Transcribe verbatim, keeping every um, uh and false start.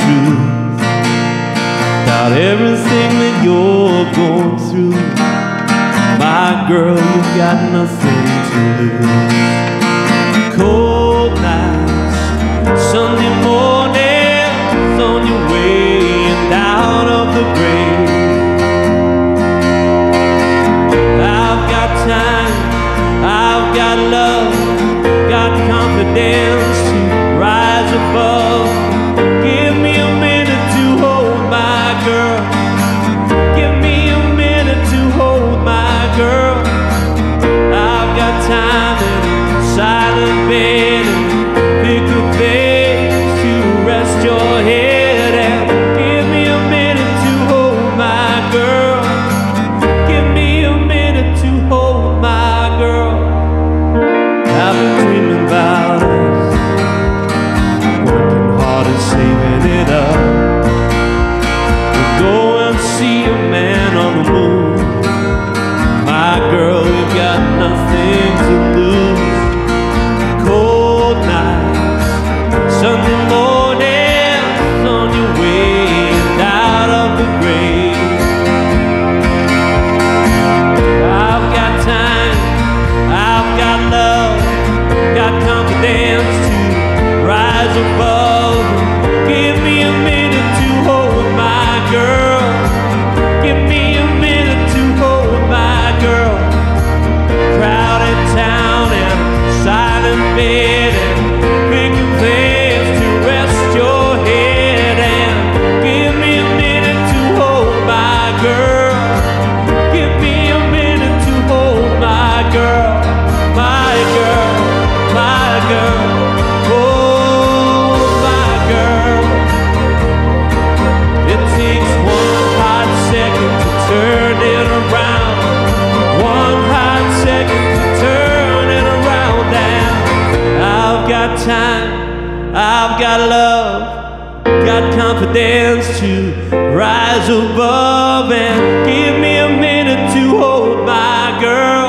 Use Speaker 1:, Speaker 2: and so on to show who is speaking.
Speaker 1: truth about everything that you're going through. My girl, you've got nothing to lose. Cold nights, Sunday mornings, on your way and out of the grave. I've got time, I've got love, got confidence to rise above. Give me a minute to hold my girl. Give me a minute to hold my girl. I've got time in a silent bed and pick a place to rest your head. And give me a minute to hold my girl. Give me a minute to hold my girl. I've been dreaming about us, working hard and saving it up. We'll go and see a man on the moon. My girl, we've got nothing to lose. Cold nights, Sunday mornings, on your way and out of the grave. I've got time, I've got love, got confidence to rise above. Give me a minute to hold my girl. Give me a minute to hold my girl. Crowded town and silent bed and pick a place to rest your head. And give me a minute to hold my girl. Give me a minute to hold my girl. My girl, my girl, oh my girl. It takes one hot second to turn it around. One hot second to turn it around. And I've got time, I've got love, got confidence to rise above. And give me a minute to hold my girl.